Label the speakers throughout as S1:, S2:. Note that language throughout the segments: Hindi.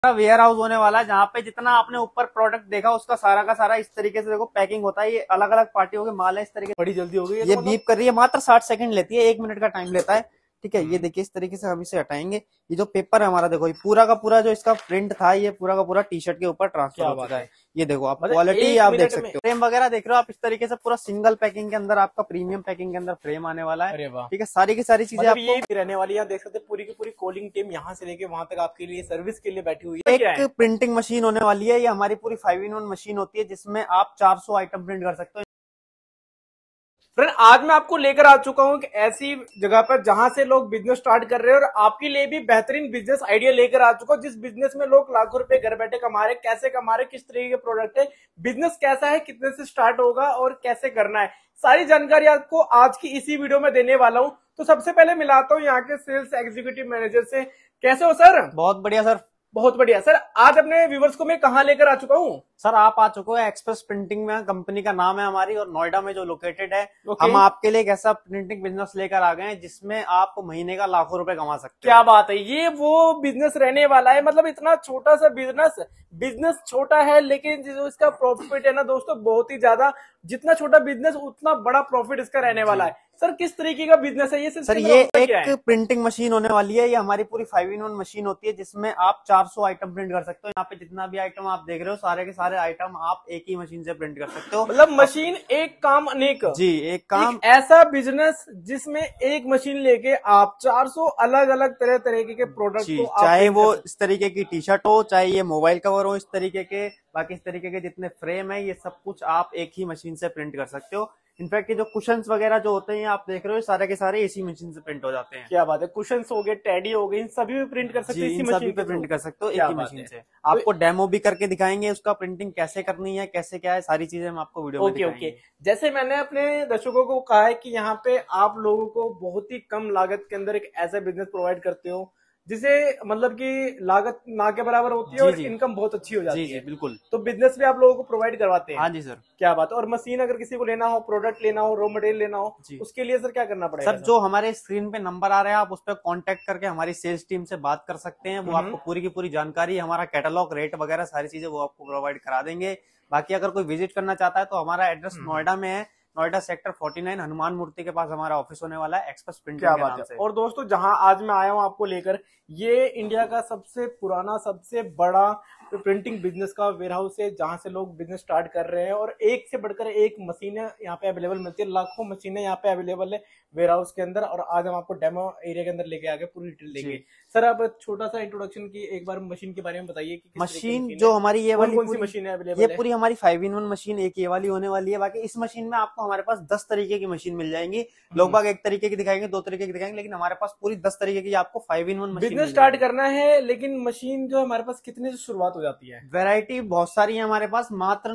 S1: वेयर हाउस होने वाला है जहाँ पे जितना आपने ऊपर प्रोडक्ट देखा उसका सारा का सारा इस तरीके से देखो पैकिंग होता है। ये अलग अलग पार्टियों के माल है इस तरीके।
S2: बड़ी जल्दी हो गई
S1: ये बीप कर रही है, मात्र 60 सेकंड लेती है, 1 मिनट का टाइम लेता है। ठीक है, ये देखिए इस तरीके से हम इसे हटाएंगे। ये जो पेपर है हमारा, देखो ये पूरा का पूरा जो इसका प्रिंट था ये पूरा का पूरा टी शर्ट के ऊपर ट्रांसफर हो चुका है। ये देखो आप क्वालिटी आप देख सकते हो, फ्रेम वगैरह देख रहे हो आप इस तरीके से पूरा सिंगल पैकिंग के अंदर आपका प्रीमियम पैकिंग के अंदर फ्रेम आने वाला है। ठीक है, सारी की सारी चीजें
S2: आपको ये रहने वाली है। देख सकते हैं पूरी की पूरी कॉलिंग टीम यहाँ से लेके वहां तक आपके लिए सर्विस के लिए बैठी हुई है।
S1: एक प्रिंटिंग मशीन होने वाली है, ये हमारी पूरी 5-in-1 मशीन होती है जिसमें आप 400 आइटम प्रिंट कर सकते हो।
S2: फ्रेंड आज मैं आपको लेकर आ चुका हूं कि ऐसी जगह पर जहां से लोग बिजनेस स्टार्ट कर रहे हैं, और आपके लिए भी बेहतरीन बिजनेस आइडिया लेकर आ चुका हूं जिस बिजनेस में लोग लाखों रुपए घर बैठे कमा रहे, कैसे कमा रहे, किस तरीके के प्रोडक्ट है, बिजनेस कैसा है, कितने से स्टार्ट होगा और कैसे करना है, सारी जानकारी आपको आज की इसी वीडियो में देने वाला हूं। तो सबसे पहले मिलाता हूं यहाँ के सेल्स एग्जीक्यूटिव मैनेजर से। कैसे हो सर?
S1: बहुत बढ़िया सर,
S2: बहुत बढ़िया सर। आज अपने व्यूवर्स को मैं कहाँ लेकर आ चुका हूँ?
S1: सर आप आ चुके हो एक्सप्रेस प्रिंटिंग में, कंपनी का नाम है हमारी, और नोएडा में जो लोकेटेड है। हम आपके लिए एक ऐसा प्रिंटिंग बिजनेस लेकर आ गए हैं जिसमें आप महीने का लाखों रुपए कमा सकते हो।
S2: क्या बात है, ये वो बिजनेस रहने वाला है। मतलब इतना छोटा सा बिजनेस छोटा है लेकिन जो इसका प्रॉफिट है ना दोस्तों बहुत ही ज्यादा। जितना छोटा बिजनेस उतना बड़ा प्रॉफिट इसका रहने वाला है। सर किस तरीके का बिजनेस है ये?
S1: सर ये एक प्रिंटिंग मशीन होने वाली है, ये हमारी पूरी 5-in-1 मशीन होती है जिसमें आप 400 आइटम प्रिंट कर सकते हो। यहाँ पे जितना भी आइटम आप देख रहे हो सारे के सारे आइटम आप एक ही मशीन से प्रिंट कर सकते हो।
S2: मतलब मशीन एक काम अनेक।
S1: जी, एक काम।
S2: ऐसा बिजनेस जिसमें एक मशीन लेके आप 400 अलग अलग तरह तरीके के प्रोडक्ट को,
S1: चाहे वो इस तरीके की टी शर्ट हो, चाहे ये मोबाइल कवर हो इस तरीके के, बाकी इस तरीके के जितने फ्रेम है ये सब कुछ आप एक ही मशीन से प्रिंट कर सकते हो। इनफैक्ट ये जो कुशन्स वगैरह जो होते हैं आप देख रहे हो सारे के सारे इसी मशीन से प्रिंट हो जाते हैं।
S2: क्या बात है, कुशन्स हो गए, टेडी हो गए, इन सभी पे प्रिंट कर सकते हैं इसी मशीन पे
S1: प्रिंट कर सकते हो एक ही मशीन से। आपको डेमो भी करके दिखाएंगे उसका प्रिंटिंग कैसे करनी है, कैसे क्या है, सारी चीजें हम आपको वीडियो में दिखाएंगे।
S2: ओके, जैसे मैंने अपने दर्शकों को कहा है कि यहाँ पे आप लोगों को बहुत ही कम लागत के अंदर एक ऐसा बिजनेस प्रोवाइड करते हो जिसे मतलब कि लागत ना के बराबर होती है और इनकम बहुत अच्छी हो जाती है।
S1: बिल्कुल।
S2: तो बिजनेस भी आप लोगों को प्रोवाइड करवाते हैं?
S1: हाँ जी सर।
S2: क्या बात है। और मशीन अगर किसी को लेना हो, प्रोडक्ट लेना हो, रॉ मटेरियल लेना हो, उसके लिए सर क्या करना पड़ेगा?
S1: सर जो हमारे स्क्रीन पे नंबर आ रहे हैं आप उस पर कांटेक्ट करके हमारी सेल्स टीम से बात कर सकते हैं। वो आपको पूरी की पूरी जानकारी, हमारा कैटलॉग, रेट वगैरह सारी चीजें वो आपको प्रोवाइड करा देंगे। बाकी अगर कोई विजिट करना चाहता है तो हमारा एड्रेस नोएडा में है, नोएडा सेक्टर 49 हनुमान मूर्ति के पास हमारा ऑफिस होने वाला है एक्सप्रेस प्रिंटिंग के नाम से।
S2: और दोस्तों जहां आज मैं आया हूं आपको लेकर, ये इंडिया का सबसे पुराना सबसे बड़ा प्रिंटिंग बिजनेस का वेयर हाउस है जहां से लोग बिजनेस स्टार्ट कर रहे हैं, और एक से बढ़कर एक मशीनें यहाँ पे अवेलेबल मिलती है। लाखों मशीनें यहाँ पे अवेलेबल है वेयर हाउस के अंदर, और आज हम आपको डेमो एरिया के अंदर लेके आ गए, पूरी डिटेल देंगे। सर आप छोटा सा इंट्रोडक्शन की एक बार मशीन के बारे में बताइए कि
S1: मशीन जो हमारी ये वाली
S2: कौन सी मशीन है अवेलेबल?
S1: ये पूरी हमारी 5-in-1 मशीन एक ये वाली होने वाली है। बाकी इस मशीन में आपको हमारे पास 10 तरीके की मशीन मिल जाएंगी। लोग बाग एक तरीके की दिखाएंगे, 2 तरीके की दिखाएंगे, लेकिन हमारे पास पूरी 10 तरीके की आपको 5-in-1 मशीन।
S2: बिजनेस स्टार्ट करना है लेकिन मशीन जो हमारे पास कितने से शुरुआत हो जाती है?
S1: वैरायटी बहुत सारी है हमारे पास, मात्र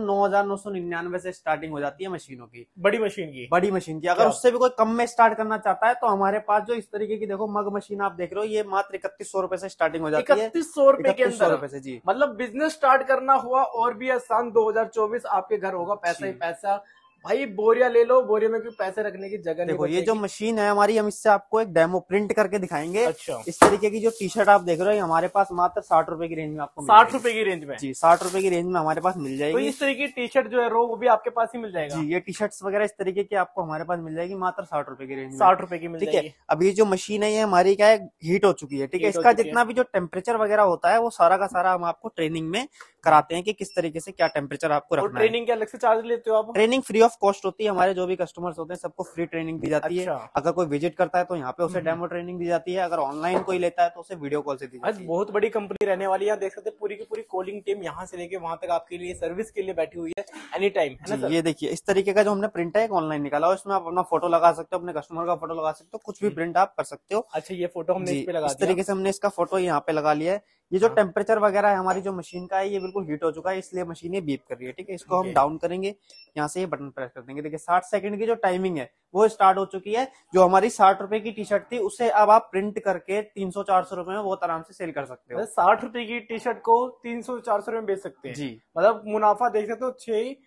S1: 9,999 से स्टार्टिंग हो जाती है मशीनों की,
S2: बड़ी मशीन की।
S1: अगर उससे भी कोई कम में स्टार्ट करना चाहता है तो हमारे पास जो इस तरीके की देखो मग मशीन आप देख रहे हो, ये मात्र 3100 रुपए से स्टार्टिंग हो जाती है।
S2: 3100 रुपए के अंदर?
S1: रुपए से जी।
S2: मतलब बिजनेस स्टार्ट करना हुआ और भी आसान। 2024 आपके घर होगा पैसा ही पैसा। भाई बोरिया ले लो, बोरिया में कोई पैसे रखने की जगह नहीं।
S1: देखो ये जो मशीन है हमारी, हम इससे आपको एक डेमो प्रिंट करके दिखाएंगे।
S2: अच्छा।
S1: इस तरीके की जो टी शर्ट आप देख रहे हो हमारे पास मात्र 60 रुपए की रेंज में आपको
S2: 60 रुपए की रेंज में?
S1: जी, 60 रुपए की रेंज में हमारे पास मिल जाएगी।
S2: तो इस तरीके की टी शर्ट जो है रो वो भी आपके पास ही मिल जाएगा?
S1: जी, ये टी शर्ट्स वगैरह इस तरीके की आपको हमारे पास मिल जाएगी मात्र 60 रुपए की रेंज में।
S2: 60 रुपए की मिल जाएगी।
S1: ठीक है, अब ये जो मशीन है ये हमारी क्या है, हीट हो चुकी है। ठीक है, इसका जितना भी जो टेम्परेचर वगैरह होता है वो सारा का सारा हम आपको ट्रेनिंग में कराते हैं कि किस तरीके से क्या टेम्परेचर आपको रखना है।
S2: ट्रेनिंग के अलग से चार्ज लेते हो आप?
S1: ट्रेनिंग फ्री ऑफ कॉस्ट होती है, हमारे जो भी कस्टमर्स होते हैं सबको फ्री ट्रेनिंग दी जाती है। अगर कोई विजिट करता है तो यहाँ पे उसे डेमो ट्रेनिंग दी जाती है, अगर ऑनलाइन कोई लेता है तो उसे वीडियो कॉल से दी जाती है।
S2: बहुत बड़ी कंपनी रहने वाली है, देख सकते हैं पूरी की पूरी कॉलिंग टीम यहाँ से लेके वहां तक आपके लिए सर्विस के लिए बैठी हुई है एनी टाइम, है ना सर?
S1: ये देखिए इस तरीके का जो हमने प्रिंट है एक ऑनलाइन निकाला, इसमें आप अपना फोटो लगा सकते हो, अपने कस्टमर का फोटो लगा सकते हो, कुछ भी प्रिंट आप कर सकते हो।
S2: अच्छा, ये फोटो हमने इस पे लगा
S1: इस तरीके से हमने इसका फोटो यहाँ पे लगा लिया है। ये जो टेम्परेचर वगैरह है हमारी जो मशीन का है ये बिल्कुल हीट हो चुका है, इसलिए मशीन ये बीप कर रही है। ठीक है, इसको हम डाउन करेंगे, यहाँ से ये बटन प्रेस कर देंगे। देखिए 60 सेकंड की जो टाइमिंग है वो स्टार्ट हो चुकी है। जो हमारी 60 रुपए की टी शर्ट थी उसे अब आप प्रिंट करके 300-400 रुपए में बहुत आराम से सेल कर सकते हो।
S2: 60 रुपए की टी शर्ट को 300-400 रुपए में बेच सकते हैं जी। मतलब मुनाफा देख सकते हो 6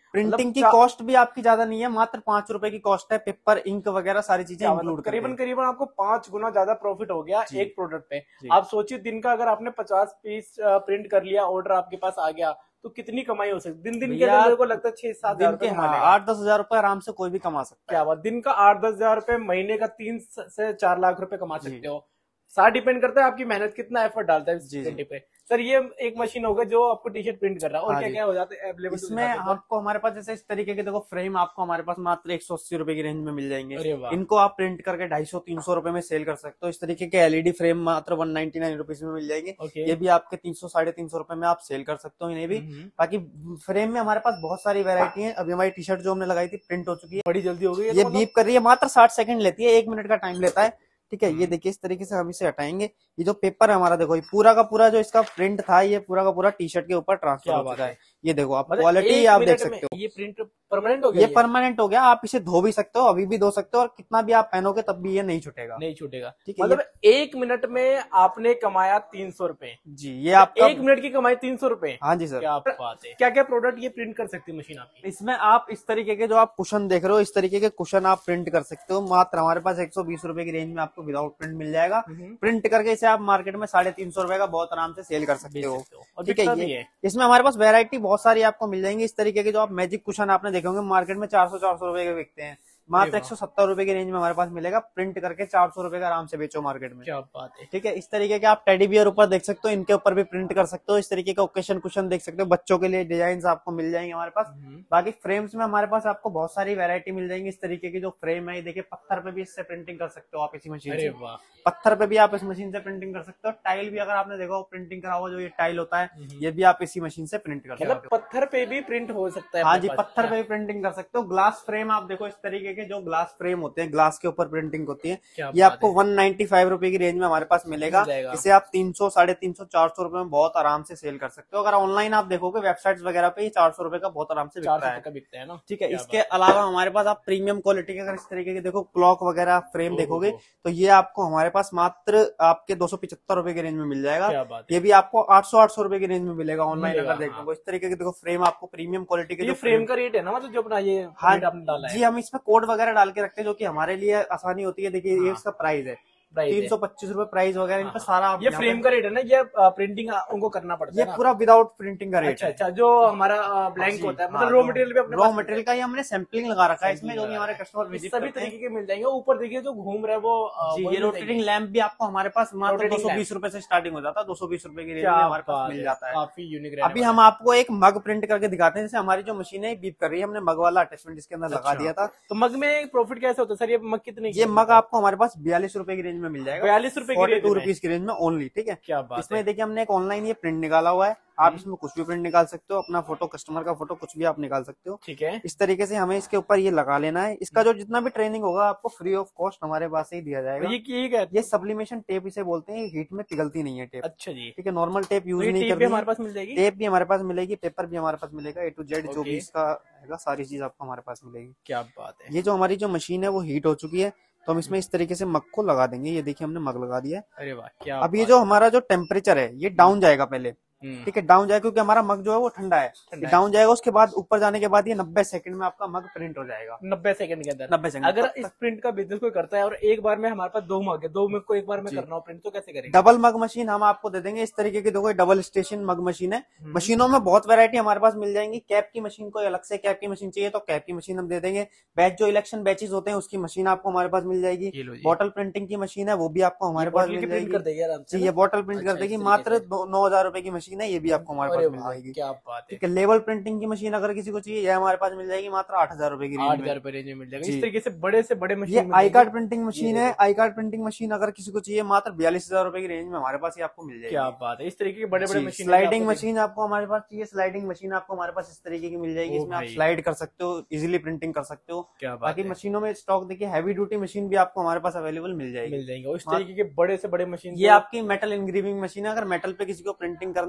S1: प्रिंटिंग की
S2: मतलब
S1: कॉस्ट भी आपकी ज्यादा नहीं है, मात्र 5 रुपए की कॉस्ट है। पेपर, इंक वगैरह सारी चीजें इंक्लूड
S2: करीबन करीबन आपको 5 गुना ज्यादा प्रॉफिट हो गया
S1: जी
S2: एक प्रोडक्ट पे।
S1: जी।
S2: आप सोचिए दिन का अगर आपने 50 पीस प्रिंट कर लिया, ऑर्डर आपके पास आ गया, तो कितनी कमाई हो सकती है दिन दिन के अंदर।
S1: भैया
S2: मेरे को लगता है 6-7 हजार
S1: दिन
S2: रुपए
S1: के,
S2: कमा
S1: हाँ,
S2: लेगा।
S1: 8-10 हजार रुपए आराम से कोई भी कमा सकता
S2: क्या
S1: है।
S2: बात, दिन का 8-10 हजार रुपए, महीने का 3 से 4 लाख रुपए कमा
S1: जी
S2: सकते हो। सारा डिपेंड करता है आपकी मेहनत, कितना एफर्ट डालता है इस
S1: जी जी।
S2: प्रिंटिंग पे। सर ये एक मशीन होगा जो आपको टी शर्ट प्रिंट कर रहा है, और
S1: हाँ
S2: क्या
S1: जी।
S2: क्या हो जाते हैं अवेलेबल, तो
S1: इसमें
S2: दिखा दो एक बार।
S1: आपको हमारे पास जैसे इस तरीके के देखो फ्रेम आपको हमारे पास मात्र 180 रुपए की रेंज में मिल जाएंगे।
S2: अरे वाह।
S1: इनको आप प्रिंट करके 250-300 रुपए में सेल कर सकते हो। इस तरीके के एलईडी फ्रेम मात्र 199 रुपीज में मिल जाएंगे।
S2: ओके।
S1: ये भी आपके 300-350 रुपए में आप सेल कर सकते हो इन्हें भी।
S2: हम्म।
S1: बाकी फ्रेम में हमारे पास बहुत सारी वैरायटी है। अभी हमारी टी शर्ट जो हमने लगाई थी प्रिंट हो चुकी है,
S2: बड़ी जल्दी हो गई है
S1: ये
S2: तो मतलब।
S1: बीप कर रही है, मात्र 60 सेकंड लेती है, 1 मिनट का टाइम लेता है। ठीक है, ये देखिए इस तरीके से हम इसे हटाएंगे। ये जो पेपर है हमारा, देखो ये पूरा का पूरा जो इसका प्रिंट था, ये पूरा का पूरा टी शर्ट के ऊपर ट्रांसफर
S2: क्या
S1: हो
S2: बात
S1: चुका
S2: है।
S1: है। ये देखो आप
S2: मतलब
S1: क्वालिटी
S2: एक
S1: आप देख
S2: मिनट
S1: सकते
S2: में
S1: हो,
S2: ये प्रिंट परमानेंट हो गया,
S1: ये परमानेंट हो गया। आप इसे धो भी सकते हो, अभी भी धो सकते हो, और कितना भी आप पहनोगे तब भी ये नहीं छूटेगा।
S2: नहीं छूटेगा।
S1: ठीक है,
S2: मतलब 1 मिनट में आपने कमाया 300 रुपए।
S1: जी ये आपका
S2: 1 मिनट की कमाई 300 रुपए।
S1: हाँ जी सर।
S2: क्या बात है। क्या क्या प्रोडक्ट ये प्रिंट कर सकती है मशीन आपकी?
S1: इसमें आप इस तरीके के जो आप कुशन देख रहे हो, इस तरीके के कुशन आप प्रिंट कर सकते हो। मात्र हमारे पास 120 रुपए की रेंज में आपको विदाउट प्रिंट मिल जाएगा। प्रिंट करके इसे आप मार्केट में 350 रुपए का बहुत आराम से सेल कर सकते हो।
S2: और
S1: ठीक
S2: बिकता
S1: है,
S2: भी
S1: ये
S2: है।
S1: इसमें हमारे पास वैरायटी बहुत सारी आपको मिल जाएंगी। इस तरीके के जो आप मैजिक कुशन आपने देखे होंगे मार्केट में 400-400 रुपए के बिकते हैं, मात्र 170 रुपए की रेंज में हमारे पास मिलेगा। प्रिंट करके 400 रुपए का आराम से बेचो मार्केट में।
S2: क्या बात है।
S1: ठीक है, इस तरीके के आप टेडी बियर ऊपर देख सकते हो, इनके ऊपर भी प्रिंट कर सकते हो। इस तरीके का ओकेशन कुशन देख सकते हो, बच्चों के लिए डिजाइन आपको मिल जाएंगे हमारे पास। बाकी फ्रेम्स में हमारे पास आपको बहुत सारी वैरायटी मिल जाएंगी। इस तरीके की जो फ्रेम है, ये देखिए पत्थर पे भी इससे प्रिंटिंग कर सकते हो आप इसी मशीन
S2: अरे
S1: से।
S2: वाह।
S1: पत्थर पे भी आप इस मशीन से प्रिंटिंग कर सकते हो। टाइल भी अगर आपने देखा हो प्रिंटिंग करा हुआ, जो ये टाइल होता है, ये भी आप इसी मशीन से प्रिंट कर सकते
S2: मतलब
S1: हो।
S2: पत्थर पे भी प्रिंट हो सकता है
S1: हाँ
S2: अपने
S1: जी,
S2: पास।
S1: पत्थर पे भी प्रिंटिंग कर सकते हो। ग्लास फ्रेम आप देखो, इस तरीके के जो ग्लास फ्रेम होते हैं, ग्लास के ऊपर प्रिंटिंग होती है,
S2: क्या
S1: ये
S2: बात
S1: आपको
S2: है।
S1: 195 रुपए की रेंज में हमारे पास मिलेगा।
S2: मिल जाएगा।
S1: इसे आप 300, 350, 400 रुपए में बहुत आराम से सेल कर सकते हो। अगर ऑनलाइन आप देखोगे वेबसाइट्स वगैरह पे, ये 400 रुपए का बहुत आराम से बिकता
S2: 400
S1: है।
S2: का बिकता है ना।
S1: ठीक है,
S2: क्या
S1: इसके
S2: बात
S1: अलावा हमारे पास आप प्रीमियम क्वालिटी के अगर इस तरीके के देखो क्लॉक वगैरह फ्रेम देखोगे, तो ये आपको हमारे पास मात्र आपके 275 रुपए की रेंज में मिल जाएगा।
S2: क्या बात है।
S1: ये भी आपको 800 रुपए की रेंज में मिलेगा ऑनलाइन
S2: मिलेगा,
S1: अगर देखो।
S2: हाँ।
S1: इस तरीके के देखो फ्रेम आपको प्रीमियम क्वालिटी के
S2: ये
S1: जो
S2: फ्रेम का रेट है ना, मतलब जो अपना ये
S1: हाँ
S2: रेट आपने डाला
S1: जी,
S2: है।
S1: हम इसमें कोड वगैरह डाल के रखते हैं, जो कि हमारे लिए आसानी होती है। देखिए ये इसका प्राइस है
S2: प्राइस है।
S1: 325 रुपए प्राइस वगैरह, इन पे सारा आप
S2: ये
S1: यहाँ
S2: फ्रेम
S1: पे-
S2: का रेट है ना, ये प्रिंटिंग उनको करना पड़ता
S1: ये
S2: है ना।
S1: पूरा विदाउट प्रिंटिंग का रेट
S2: अच्छा
S1: है।
S2: अच्छा, जो हमारा ब्लैंक होता है, मतलब रॉ मटेरियल भी अपने
S1: रॉ
S2: पास
S1: मटेरियल का ही हमने सैंपलिंग लगा रखा है इसमें, जो कि
S2: लगा
S1: हमारे
S2: रखा है।
S1: कस्टमर
S2: इस
S1: विजिट
S2: सभी
S1: करते हैं।
S2: तरीके के मिल जाएंगे। ऊपर देखिए जो घूम रहा है वो
S1: जी,
S2: वो
S1: ये
S2: मिल
S1: रोटेटिंग
S2: जाएंगे।
S1: लैंप भी आपको हमारे पास मात्र
S2: रोटेटिंग
S1: 220 रुपए से स्टार्टिंग हो जाता है। 220 रुपए की रेंज
S2: क्या
S1: में हमारे पास
S2: बात
S1: मिल
S2: है,
S1: जाता है।
S2: काफी यूनिक।
S1: अभी हम आपको एक मग प्रिंट करके दिखाते हैं। जैसे हमारी जो मशीन है बीप कर रही है, हमने मग वाला अटैचमेंट इसके अंदर लगा दिया था।
S2: तो मग में प्रॉफिट कैसे होता है सर? ये मग कितने की
S1: ये
S2: है?
S1: मग आपको हमारे पास 42 रुपए की रेंज में मिल जाएगा।
S2: 42 रुपए की रेंज
S1: 42
S2: में?
S1: रुपीज की रेंज में ओनली। ठीक है,
S2: क्या बात
S1: इसमें
S2: है।
S1: देखिए हमने एक ऑनलाइन ये प्रिंट निकाला हुआ है। आप इसमें कुछ भी प्रिंट निकाल सकते हो, अपना फोटो, कस्टमर का फोटो, कुछ भी आप निकाल सकते हो।
S2: ठीक है।
S1: इस तरीके से हमें इसके ऊपर ये लगा लेना है। इसका जो जितना भी ट्रेनिंग होगा आपको फ्री ऑफ कॉस्ट हमारे पास से ही दिया जाएगा। ये सब्लिमेशन टेप इसे बोलते हैं, हीट में पिघलती नहीं है टेप।
S2: अच्छा जी।
S1: ठीक है, नॉर्मल टेप यूज
S2: तो ये
S1: नहीं
S2: टेप भी
S1: करनी
S2: हमारे
S1: है।
S2: पास मिल जाएगी?
S1: टेप भी हमारे पास मिलेगी, पेपर भी हमारे पास मिलेगा, A to Z जो
S2: ओके।
S1: भी इसका है सारी चीज आपको हमारे पास मिलेगी।
S2: क्या बात है।
S1: ये जो हमारी जो मशीन है वो हीट हो चुकी है, तो हम इसमें इस तरीके से मग को लगा देंगे। ये देखिए हमने मग लगा दिया है।
S2: अरे वाह, क्या
S1: अब ये जो हमारा जो टेम्परेचर है ये डाउन जाएगा पहले।
S2: हम्म।
S1: ठीक है, डाउन जाएगा क्योंकि हमारा मग जो है वो ठंडा है। ये डाउन जाएगा, उसके बाद ऊपर जाने के बाद ये 90 सेकंड में आपका मग प्रिंट हो जाएगा।
S2: 90 सेकंड के अंदर?
S1: 90 सेकंड।
S2: अगर इस प्रिंट का बिजनेस कोई करता है और एक बार में हमारे पास 2 मग है, 2 मग को एक बार में करना हो प्रिंट, तो कैसे करेंगे? डबल
S1: डबल मग मशीन हम आपको दे देंगे। इस तरीके की देखो डबल स्टेशन मग मशीन है। मशीनों में बहुत वैरायटी हमारे पास मिल जाएंगी। कैप की मशीन को अलग से कैप की मशीन चाहिए तो कैप की मशीन हम दे देंगे। बैच जो इलेक्शन बैचेस होते हैं उसकी मशीन आपको हमारे पास मिल जाएगी।
S2: ये लो जी।
S1: बॉटल प्रिंटिंग की मशीन है वो भी आपको हमारे पास मिल
S2: प्रिंट
S1: जाएगी।
S2: कर देगी आराम से
S1: जी,
S2: ना?
S1: ये बॉटल प्रिंट कर
S2: अच्छा,
S1: देगी।
S2: इस
S1: मात्र
S2: तरीके से।
S1: 9,000 रुपए की मशीन है, ये भी आपको हमारे
S2: अरे
S1: पास मिल
S2: वाह,
S1: जाएगी।
S2: क्या बात है।
S1: ठीक है, लेवल प्रिंटिंग की मशीन अगर किसी को चाहिए, ये हमारे पास मिल जाएगी मात्र 8,000 रुपए की रेंज
S2: 8,000
S1: में।
S2: रुपए रेंज में मिल जाएगा।
S1: जी।
S2: इस तरीके से बड़े
S1: ये
S2: machine
S1: I card printing machine है। आई कार्ड प्रिंटिंग मशीन अगर किसी को चाहिए मात्र 42,000 रुपए की रेंज में हमारे पास ये आपको मिल जाएगी।
S2: क्या बात है। इस तरीके के बड़े मशीन।
S1: स्लाइडिंग मशीन आपको हमारे पास चाहिए, स्लाइडिंग मशीन आपको हमारे पास इस तरीके की मिल जाएगी।
S2: ओ
S1: इसमें आप
S2: भाई।
S1: स्लाइड कर सकते हो, इजीली प्रिंटिंग कर सकते हो।
S2: क्या बात
S1: बाकी
S2: है।
S1: मशीनों में स्टॉक देखिए, हैवी ड्यूटी मशीन भी आपको हमारे पास अवेलेबल मिल जाएगी।
S2: मिल जाएंगे। और इस तरीके के बड़े से बड़े मशीन
S1: ये आपकी मेटल इंग्रीविंग मशीन है। अगर मेटल पे किसी को प्रिंटिंग करनी है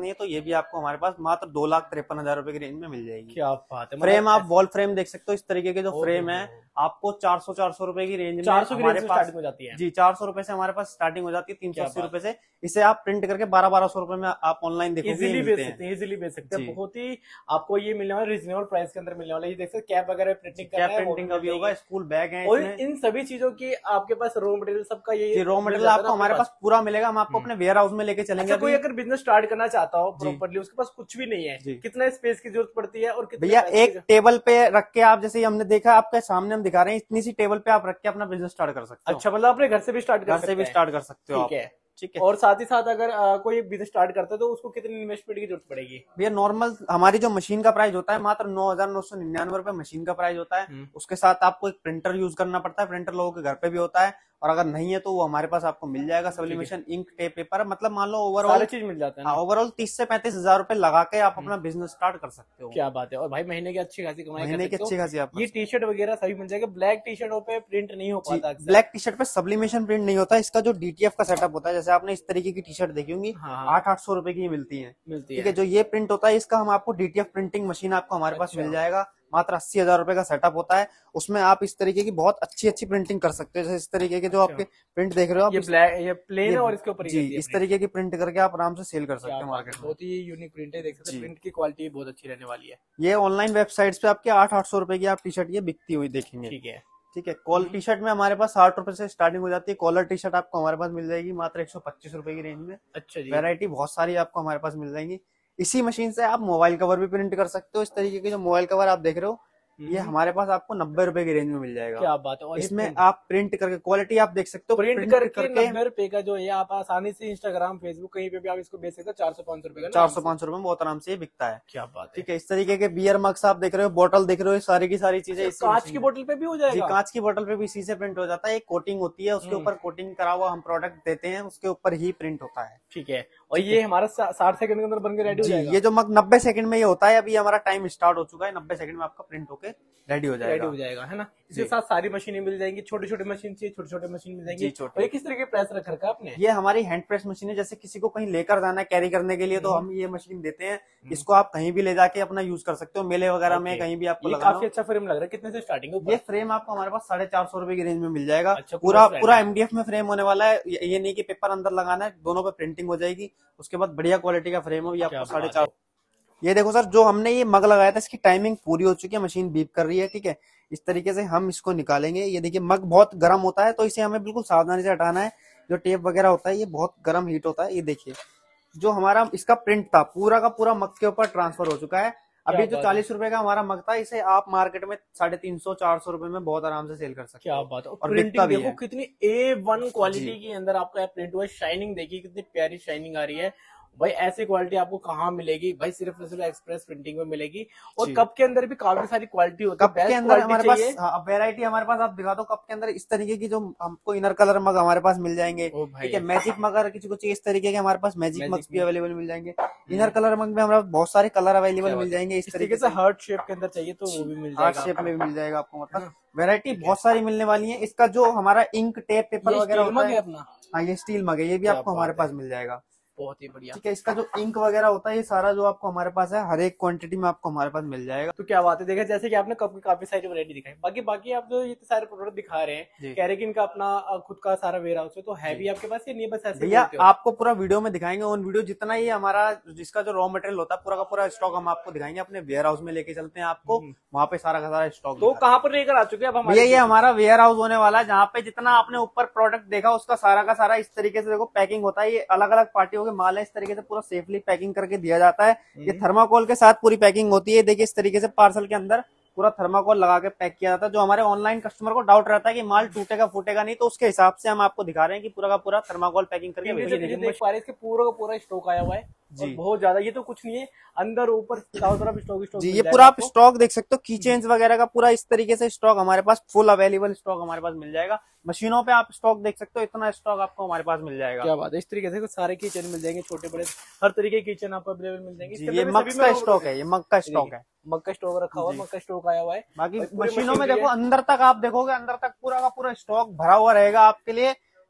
S1: है तो ये भी आपको हमारे पास मात्र 2,53,000 रुपए की रेंज में मिल जाएगी।
S2: क्या बात है।
S1: फ्रेम आप वॉल फ्रेम देख सकते हो, इस तरीके के जो फ्रेम है आपको 400 रुपए की रेंज में
S2: 400 की
S1: हमारे
S2: रेंज
S1: पास
S2: स्टार्टिंग हो जाती है।
S1: जी 400 रुपए से हमारे पास स्टार्टिंग हो जाती है, 380 रुपए से। इसे आप प्रिंट करके 1200 रुपए में आप ऑनलाइन देखोगे
S2: इजीली बेच सकते हैं, इजीली बेच सकते हैं। बहुत ही आपको ये मिलने वाला रिजनेबल प्राइस के अंदर मिलने वाला है। ये देख सकते कैप वगैरह प्रिंटिंग करना है,
S1: प्रिंटिंग का भी होगा, स्कूल बैग है
S2: और इन सभी चीजों की आपके पास रॉ मटेरियल सबका ये
S1: रॉ मटेरियल आपको हमारे पास पूरा मिलेगा। हम आपको अपने वेयर हाउस में लेके चलेंगे।
S2: कोई अगर बिजनेस स्टार्ट करना चाहता हो प्रॉपर्ली, उसके पास कुछ भी नहीं है, कितना स्पेस की जरूरत पड़ती है और
S1: भैया एक टेबल पे रख के आप, जैसे हमने देखा आपके सामने हम दिखा रहे हैं, इतनी सी टेबल पे आप रख के अपना बिजनेस स्टार्ट कर सकते हो।
S2: अच्छा, मतलब अपने घर से भी स्टार्ट कर सकते
S1: हो।
S2: ठीक है, ठीक है। और साथ ही साथ अगर कोई बिजनेस स्टार्ट करता है तो उसको कितनी इन्वेस्टमेंट की जरूरत पड़ेगी?
S1: भैया नॉर्मल हमारी जो मशीन का प्राइस होता है मात्र 9,999 रुपए मशीन का प्राइस होता है। उसके साथ आपको एक प्रिंटर यूज करना पड़ता है, प्रिंटर लोगों के घर पे भी होता है, और अगर नहीं है तो वो हमारे पास आपको मिल जाएगा। सब्लिमेशन इंक टेप पेपर, मतलब मान लो ओवरऑल
S2: चीज मिल जाता है।
S1: ओवरऑल 30 से 35,000 रुपए लगा के आप अपना बिजनेस स्टार्ट कर सकते हो।
S2: क्या बात है। और भाई महीने की अच्छी खासी कमाई,
S1: महीने की अच्छी खासी आप
S2: ये टी शर्ट वगैरह सभी मिल जाएगा। ब्लैक टी शर्टों पे प्रिंट नहीं हो पाता,
S1: ब्लैक टी शर्ट पे सब्लिमेशन प्रिंट नहीं होता। इसका जो डीटीएफ का सेटअप होता है, जैसे आपने इस तरीके की टी शर्ट देखी होंगी, 800 रुपए की मिलती है। ठीक है, जो ये प्रिंट होता है इसका हम आपको डीटीएफ प्रिंटिंग मशीन आपको हमारे पास मिल जाएगा। मात्र 80,000 रुपए का सेटअप होता है। उसमें आप इस तरीके की बहुत अच्छी अच्छी प्रिंटिंग कर सकते हो। जैसे इस तरीके के जो आपके प्रिंट देख रहे हो आप,
S2: ये ब्लैक, ये प्लेन है और इसके ऊपर
S1: जी इस तरीके की प्रिंट करके आप आराम से सेल कर सकते हैं मार्केट में।
S2: बहुत ही यूनिक प्रिंट है, देख सकते हैं। प्रिंट की क्वालिटी बहुत अच्छी रहने वाली है।
S1: ये ऑनलाइन वेबसाइट्स पे आपके 800 रुपए की आप टी शर्ट ये बिकती हुई देखेंगे।
S2: ठीक है,
S1: ठीक है। कॉलर टी शर्ट में हमारे पास 60 रुपए से स्टार्टिंग हो जाती है। कॉलर टी शर्ट आपको हमारे पास मिल जाएगी मात्र 125 रुपए की रेंज में।
S2: अच्छा जी।
S1: वैरायटी बहुत सारी आपको हमारे पास मिल जाएंगी। इसी मशीन से आप मोबाइल कवर भी प्रिंट कर सकते हो। इस तरीके के जो मोबाइल कवर आप देख रहे हो, ये हमारे पास आपको 90 रुपए की रेंज में मिल जाएगा।
S2: क्या बात है। और
S1: इसमें आप प्रिंट करके क्वालिटी आप देख सकते हो,
S2: प्रिंट करके 90 रुपए का जो है आप आसानी से इंस्टाग्राम फेसबुक कहीं पे भी आप इसको बेच सकते हो। 400-500 रुपए का,
S1: 400-500 रुपए में बहुत आराम से ये बिकता है।
S2: क्या बात है।
S1: ठीक है। इस तरीके के बियर मग्स आप देख रहे हो, बोतल देख रहे हो, सारी की सारी चीजें
S2: कांच की बोतल पे भी हो जाएगा।
S1: जी कांच की बोतल पे भी इसी से प्रिंट हो जाता है। एक कोटिंग होती है, उसके ऊपर कोटिंग करा हुआ हम प्रोडक्ट देते हैं, उसके ऊपर ही प्रिंट होता है।
S2: ठीक है। और ये हमारा 60 सेकंड के अंदर बनकर रेडी हो जाएगा।
S1: ये जो मग 90 सेकंड में ये होता है। अभी हमारा टाइम स्टार्ट हो चुका है, 90 सेकंड में आपका प्रिंट होके रेडी हो
S2: जाएगा, है ना। इसके साथ सारी मशीनें मिल जाएंगी। छोटी छोटी मशीन चाहिए, छोटे छोटे मशीन मिल जाएंगी। और ये किस तरह के प्रेस रख रखा है आपने?
S1: ये हमारी हैंड प्रेस मशीन है। जैसे किसी को कहीं लेकर जाना है कैरी करने के लिए, तो हम ये मशीन देते हैं। इसको आप कहीं भी ले जाके अपना यूज कर सकते हो, मेले वगैरह में कहीं भी आपको लगाना।
S2: काफी अच्छा फ्रेम लग रहा है। कितने से स्टार्टिंग है?
S1: ये फ्रेम आपको हमारे पास 450 रुपए की रेंज में मिल जाएगा। पूरा एमडीएफ में फ्रेम होने वाला है। ये नहीं कि पेपर अंदर लगाना है, दोनों पे प्रिंटिंग हो जाएगी। उसके बाद बढ़िया क्वालिटी का फ्रेम हो, ये आपको 450। ये देखो सर, जो हमने ये मग लगाया था इसकी टाइमिंग पूरी हो चुकी है, मशीन बीप कर रही है। ठीक है, इस तरीके से हम इसको निकालेंगे। ये देखिए मग बहुत गर्म होता है, तो इसे हमें बिल्कुल सावधानी से हटाना है। जो टेप वगैरह होता है ये बहुत गर्म हीट होता है। ये देखिए जो हमारा इसका प्रिंट था पूरा का पूरा मग के ऊपर ट्रांसफर हो चुका है। अभी जो 40 रुपए का हमारा मग था, इसे आप मार्केट में 350-400 रुपए में बहुत आराम से सेल कर सकते
S2: हैं। क्या बात है। और प्रिंटिंग देखो कितनी A1 क्वालिटी के अंदर आपका प्रिंट हुआ है। शाइनिंग देखिए कितनी प्यारी शाइनिंग आ रही है भाई। ऐसी क्वालिटी आपको कहाँ मिलेगी भाई? सिर्फ एक्सप्रेस प्रिंटिंग में मिलेगी। और कप के अंदर भी काफी सारी क्वालिटी होती है।
S1: कप के अंदर हमारे पास वैरायटी हमारे पास आप दिखा दो। कप के अंदर इस तरीके की जो हमको इनर कलर मग हमारे पास मिल जाएंगे। ठीक है, मैजिक मग अगर किसी को चाहिए इस तरीके के, हमारे पास मैजिक मग्स भी अवेलेबल मिल जाएंगे। इनर कलर मग में हमारे बहुत सारे कलर अवेलेबल मिल जाएंगे। इस तरीके से
S2: हार्ट शेप के अंदर चाहिए तो वो भी मिल जाएगा,
S1: हार्ट शेप में भी मिल जाएगा आपको। मतलब वैरायटी बहुत सारी मिलने वाली है। इसका जो हमारा इंक टेप पेपर वगैरह होता है अपना, हाँ ये स्टील मग है, ये भी आपको हमारे पास मिल जाएगा।
S2: बहुत ही बढ़िया।
S1: ठीक है, इसका जो इंक वगैरह होता है ये सारा जो आपको हमारे पास है, हर एक क्वांटिटी में आपको हमारे पास मिल जाएगा।
S2: तो क्या बात है। देखा जैसे कि आपने कप की काफी सारी वैरायटी दिखाई। बाकी आप जो ये सारे प्रोडक्ट दिखा रहे हैं, कह रहे कि इनका अपना खुद का सारा वेयर हाउस है, तो है भी आपके पास? ये नहीं बस ऐसे
S1: भैया आपको पूरा वीडियो में दिखाएंगे। ऑन वीडियो जितना ही हमारा जिसका जो रॉ मटेरियल होता है पूरा का पूरा स्टॉक हम आपको दिखाएंगे। अपने वेयर हाउस में लेके चलते हैं आपको, वहाँ पे सारा का सारा स्टॉक।
S2: तो कहाँ पर लेकर आ चुके हैं
S1: भैया? ये हमारा वेयर हाउस होने वाला है, जहाँ पे जितना आपने ऊपर प्रोडक्ट देखा उसका सारा का सारा इस तरीके से देखो पैकिंग होता है। ये अलग अलग पार्टियों के माल है, इस तरीके से पूरा सेफली पैकिंग करके दिया जाता है। ये थर्माकोल के साथ पूरी पैकिंग होती है। देखिए इस तरीके से पार्सल के अंदर पूरा थर्माकोल लगा के पैक किया जाता है। जो हमारे ऑनलाइन कस्टमर को डाउट रहता है कि माल टूटेगा फूटेगा नहीं, तो उसके हिसाब से हम आपको दिखा रहे हैं कि पूरा का पूरा थर्माकोल पैकिंग करके
S2: देख पा रहे हैं। पूरा का पूरा स्टॉक आया हुआ है जी, बहुत ज्यादा। ये तो कुछ नहीं है, अंदर ऊपर चारों तरफ स्टॉक
S1: जी। ये पूरा आप स्टॉक देख सकते हो, की चेन्स वगैरह का पूरा इस तरीके से स्टॉक हमारे पास फुल अवेलेबल स्टॉक हमारे पास मिल जाएगा। मशीनों पे आप स्टॉक देख सकते हो, इतना स्टॉक आपको हमारे पास मिल जाएगा।
S2: क्या बात है। इस तरीके से सारे किचन मिल जाएंगे, छोटे बड़े हर तरीके के किचन आपको अवेलेबल मिल जाएंगे।
S1: ये मग का स्टॉक है, ये मग का स्टॉक है।
S2: मग का स्टॉक रखा हुआ है, मग का स्टॉक आया हुआ है।
S1: बाकी मशीनों में देखो अंदर तक आप देखोगे, अंदर तक पूरा का पूरा स्टॉक भरा हुआ रहेगा आपके लिए।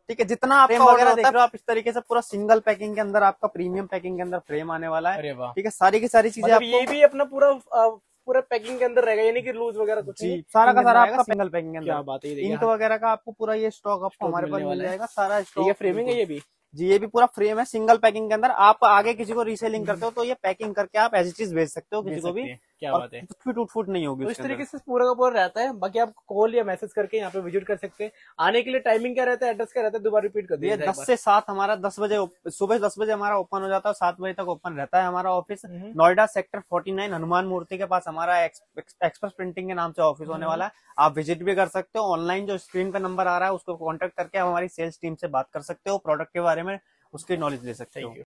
S1: ठीक है। जितना आप फ्रेम वगैरह देख रहे हो आप इस तरीके से पूरा सिंगल पैकिंग के अंदर आपका प्रीमियम पैकिंग के अंदर फ्रेम आने वाला है।
S2: अरे वाह,
S1: ठीक है, सारी की सारी चीजें
S2: मतलब
S1: आपको
S2: ये भी अपना पूरा पूरा पैकिंग के अंदर रहेगा, यानी कि लूज वगैरह कुछ नहीं,
S1: सारा का सारा
S2: आएगा
S1: आपका सिंगल पैकिंग के
S2: क्या
S1: अंदर।
S2: बात है, ये देखिए
S1: इंक वगैरह का आपको पूरा ये स्टॉक आपको हमारे पास
S2: मिलने
S1: मिल
S2: वाला है।
S1: जाएगा, सारा
S2: ये
S1: स्टॉक।
S2: फ्रेमिंग है ये भी
S1: जी, ये भी पूरा फ्रेम है सिंगल पैकिंग के अंदर। आप आगे किसी को रीसेलिंग करते हो तो ये पैकिंग करके आप ऐसी चीज भेज सकते हो किसी को भी,
S2: क्या
S1: और
S2: बात है।
S1: टूट फूट नहीं होगी
S2: तो इस
S1: उसके अंदर।
S2: तरीके से पूरा का पूरा रहता है। बाकी आप कॉल या मैसेज करके यहाँ पे विजिट कर सकते हैं। आने के लिए टाइमिंग क्या रहता है, एड्रेस क्या रहता है, दोबारा रिपीट कर
S1: ये
S2: दीजिए।
S1: 10 से 7 हमारा 10 बजे सुबह 10 बजे हमारा ओपन हो जाता है, 7 बजे तक ओपन रहता है हमारा ऑफिस। नोएडा सेक्टर 49 हनुमान मूर्ति के पास हमारा एक्सप्रेस प्रिंटिंग के नाम से ऑफिस होने वाला है। आप विजिट भी कर सकते हो। ऑनलाइन जो स्क्रीन पे नंबर आ रहा है उसको कॉन्टेक्ट करके आप हमारी सेल्स टीम से बात कर सकते हो, प्रोडक्ट के बारे में उसकी नॉलेज ले सकते हो।